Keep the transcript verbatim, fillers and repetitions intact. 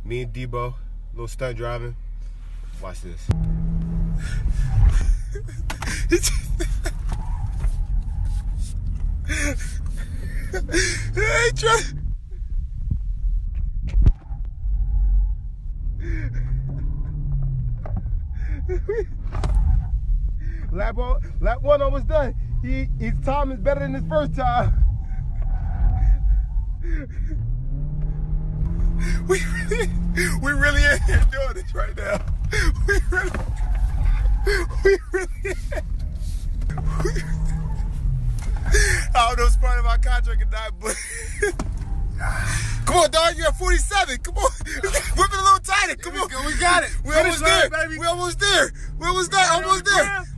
Me and Debo, little stunt driving. Watch this. Hey, try. lap, one, lap one almost done. He, his time is better than his first time. We really, we really ain't here doing this right now. We really, we really ain't. We, I don't know what's part of my contract or not, but come on, dog, you're at forty-seven. Come on, whip it a little tighter. Come on, we got it. We almost there, baby. We almost there. We almost there. Almost there.